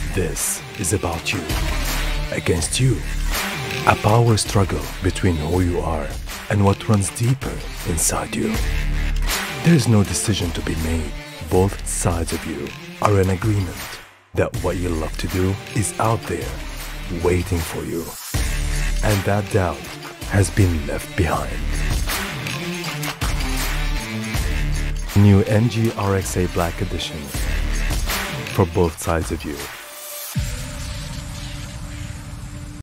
This is about you, against you. A power struggle between who you are and what runs deeper inside you. There is no decision to be made. Both sides of you are in agreement that what you love to do is out there, waiting for you. And that doubt has been left behind. New MG RX8 Black Edition. For both sides of you.